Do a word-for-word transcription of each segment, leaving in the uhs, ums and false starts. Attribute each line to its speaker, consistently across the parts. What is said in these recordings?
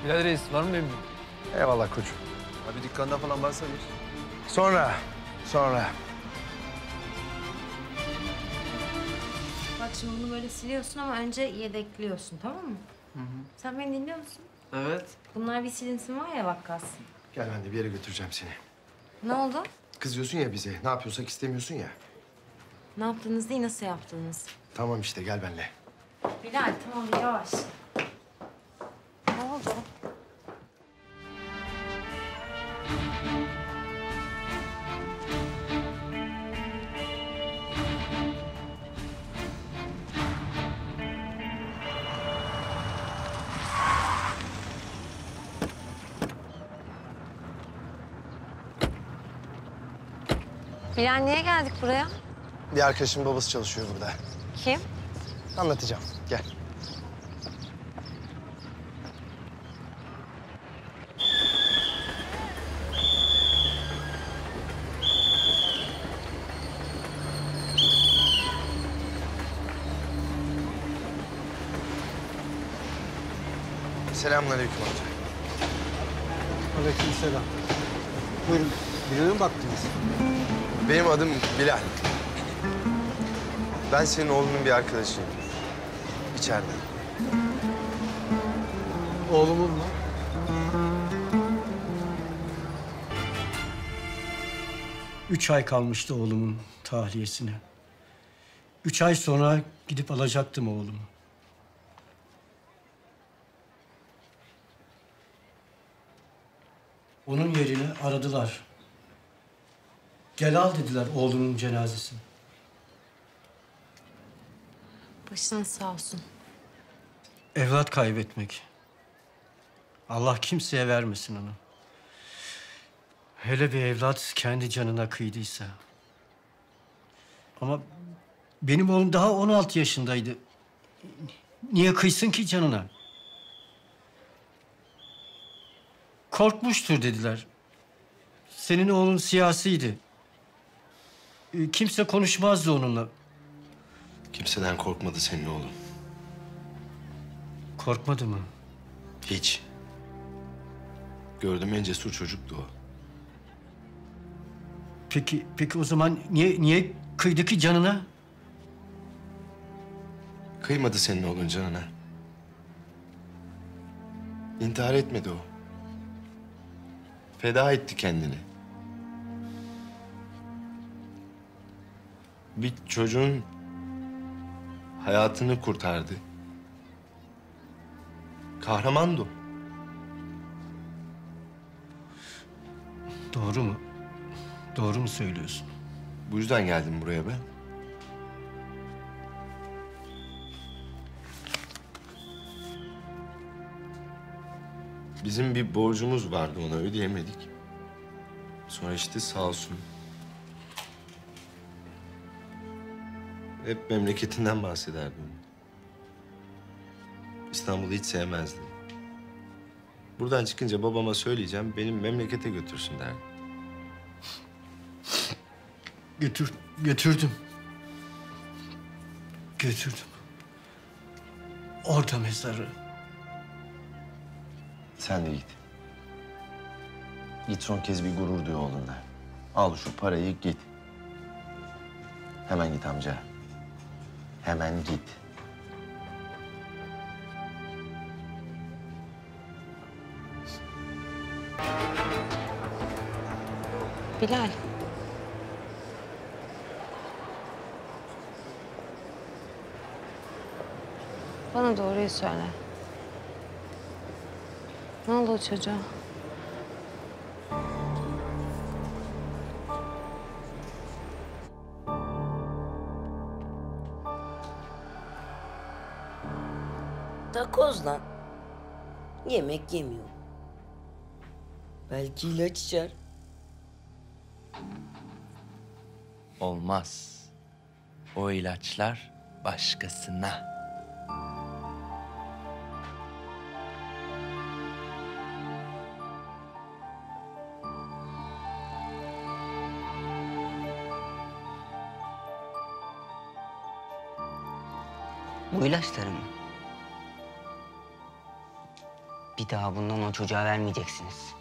Speaker 1: Bilal Reis var mı memnun?
Speaker 2: Eyvallah koçum.
Speaker 3: Abi dükkanda falan varsa bir.
Speaker 2: Sonra, sonra.
Speaker 4: Bak şimdi bunu böyle siliyorsun ama önce yedekliyorsun, tamam mı? Hı hı. Sen beni dinliyor musun?
Speaker 1: Evet.
Speaker 4: Bunlar bir silinsin var ya vakkas.
Speaker 2: Gel ben de bir yere götüreceğim seni.
Speaker 4: Ne oldu?
Speaker 2: Kızıyorsun ya bize. Ne yapıyorsak istemiyorsun ya.
Speaker 4: Ne yaptınız değil, nasıl yaptınız?
Speaker 2: Tamam işte gel benimle.
Speaker 4: Bilal tamam bir yavaş. Ne oldu? Bilal niye geldik buraya?
Speaker 2: Bir arkadaşımın babası çalışıyor burada.
Speaker 4: Kim?
Speaker 2: Anlatacağım. Gel. Selamünaleyküm amca.
Speaker 5: Aleykümselam. Buyurun, birine mi baktınız?
Speaker 2: Benim adım Bilal. Ben senin oğlunun bir arkadaşıyım. İçeride.
Speaker 5: Oğlumun mu? Üç ay kalmıştı oğlumun tahliyesine. Üç ay sonra gidip alacaktım oğlumu. Onun yerine aradılar. Gel al dediler oğlunun cenazesini.
Speaker 4: Başın sağ olsun.
Speaker 5: Evlat kaybetmek. Allah kimseye vermesin onu. Hele bir evlat kendi canına kıydıysa. Ama benim oğlum daha on altı yaşındaydı. Niye kıysın ki canına? Korkmuştur dediler. Senin oğlun siyasiydi. Ee, Kimse konuşmazdı onunla.
Speaker 2: Kimseden korkmadı senin oğlun.
Speaker 5: Korkmadı mı?
Speaker 2: Hiç. Gördüğüm en cesur çocuktu o.
Speaker 5: Peki, peki o zaman niye niye kıydı ki canına?
Speaker 2: Kıymadı senin oğlun canına. İntihar etmedi o. Feda etti kendini. Bir çocuğun hayatını kurtardı. Kahramandı o.
Speaker 5: Doğru mu? Doğru mu söylüyorsun?
Speaker 2: Bu yüzden geldim buraya ben. Bizim bir borcumuz vardı, ona ödeyemedik. Sonra işte sağ olsun. Hep memleketinden bahsederdi. İstanbul'u hiç sevmezdi. Buradan çıkınca babama söyleyeceğim, benim memlekete götürsün derdi.
Speaker 5: Götür, götürdüm. Götürdüm. Orada mezarı.
Speaker 6: Sen de git. Git son kez bir gurur duy oğlunla. Al şu parayı git. Hemen git amca. Hemen git.
Speaker 4: Bilal. Bana doğruyu söyle. Ne oldu o çocuğa?
Speaker 7: Takoz lan. Yemek yemiyor. Belki ilaç içer.
Speaker 8: Olmaz. O ilaçlar başkasına.
Speaker 7: Bu ilaçları mı?
Speaker 1: Bir daha bundan o çocuğa vermeyeceksiniz.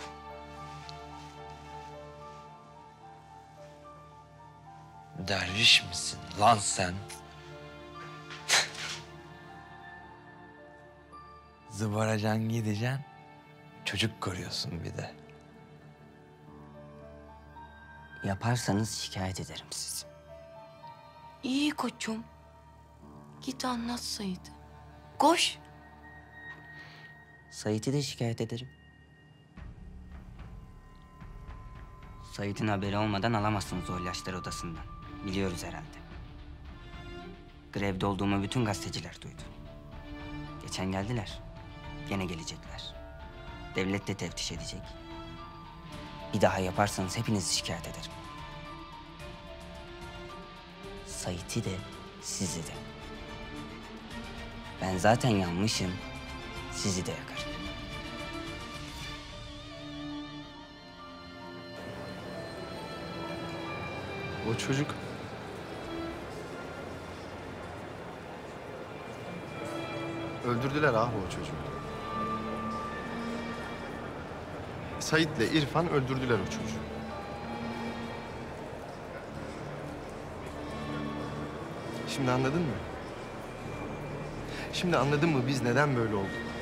Speaker 8: Derviş misin lan sen? Zıvaracan gideceksin. Çocuk koruyorsun bir de.
Speaker 1: Yaparsanız şikayet ederim sizi.
Speaker 7: İyi koçum. Git anlat Sait'e. Koş.
Speaker 1: Sait'i de şikayet ederim. Sait'in haberi olmadan alamazsınız o ilaçları odasından. Biliyoruz herhalde. Grevde olduğumu bütün gazeteciler duydu. Geçen geldiler. Gene gelecekler. Devlet de teftiş edecek. Bir daha yaparsanız hepinizi şikayet ederim. Sait'i de sizi de. Ben zaten yanmışım. Sizi de yakarım.
Speaker 3: O çocuk... Öldürdüler abi o çocuğu. Sait'le İrfan öldürdüler o çocuğu. Şimdi anladın mı? Şimdi anladın mı biz neden böyle olduk?